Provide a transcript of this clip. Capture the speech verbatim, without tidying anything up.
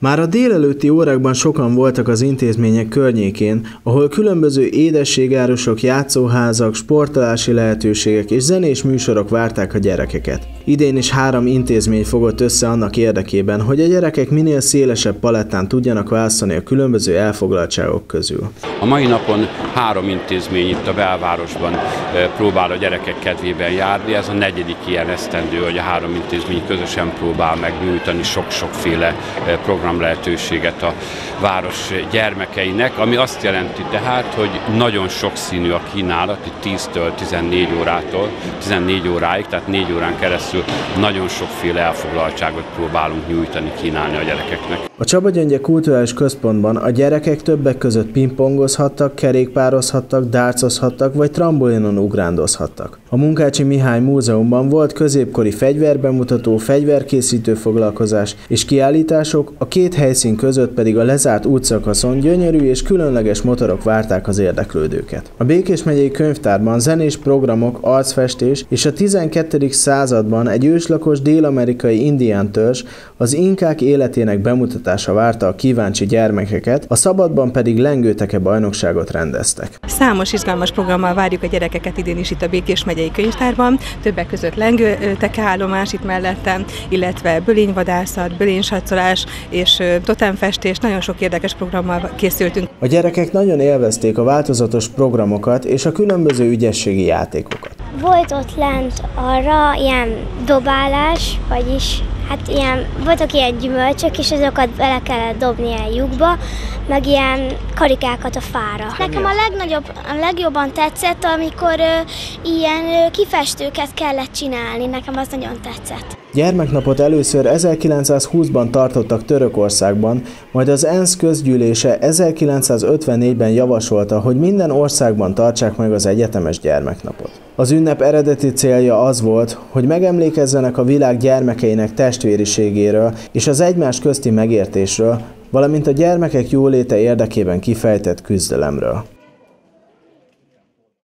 Már a délelőtti órákban sokan voltak az intézmények környékén, ahol különböző édességárusok, játszóházak, sportolási lehetőségek és zenés műsorok várták a gyerekeket. Idén is három intézmény fogott össze annak érdekében, hogy a gyerekek minél szélesebb palettán tudjanak választani a különböző elfoglaltságok közül. A mai napon három intézmény itt a belvárosban próbál a gyerekek kedvében járni. Ez a negyedik ilyen esztendő, hogy a három intézmény közösen próbál megnyújtani sok-sokféle program lehetőséget a város gyermekeinek, ami azt jelenti tehát, hogy nagyon sokszínű a kínálat, itt tíztől tizennégy órától, tizennégy óráig, tehát négy órán keresztül nagyon sokféle elfoglaltságot próbálunk nyújtani, kínálni a gyerekeknek. A Csaba-Gyöngye Kulturális Központban a gyerekek többek között pingpongozhattak, kerékpározhattak, dárcozhattak vagy trambolinon ugrándozhattak. A Munkácsi Mihály Múzeumban volt középkori fegyverbemutató, fegyverkészítő foglalkozás és kiállítások, a két helyszín között pedig a lezárt útszakaszon gyönyörű és különleges motorok várták az érdeklődőket. A Békés megyei könyvtárban zenés programok, arcfestés és a tizenkettedik században egy őslakos dél-amerikai indián törzs, az inkák életének bemutatása várta a kíváncsi gyermekeket, a szabadban pedig lengőteke bajnokságot rendeztek. Számos izgalmas programmal várjuk a gyerekeket idén is itt a Békés megyei könyvtárban, többek között lengőteke állomás itt mellettem, illetve bölényvadászat, bölénysatszolás és totemfestés, nagyon sok érdekes programmal készültünk. A gyerekek nagyon élvezték a változatos programokat és a különböző ügyességi játékokat. Volt ott lent arra ilyen dobálás, vagyis hát ilyen, voltak ilyen gyümölcsök, és azokat bele kellett dobni egy lyukba, meg ilyen karikákat a fára. Nekem a legnagyobb, a legjobban tetszett, amikor ö, ilyen ö, kifestőket kellett csinálni, nekem az nagyon tetszett. Gyermeknapot először ezerkilencszázhúszban tartottak Törökországban, majd az ENSZ közgyűlése ezerkilencszázötvennégyben javasolta, hogy minden országban tartsák meg az egyetemes gyermeknapot. Az ünnep eredeti célja az volt, hogy megemlékezzenek a világ gyermekeinek testvériségéről és az egymás közti megértésről, valamint a gyermekek jóléte érdekében kifejtett küzdelemről.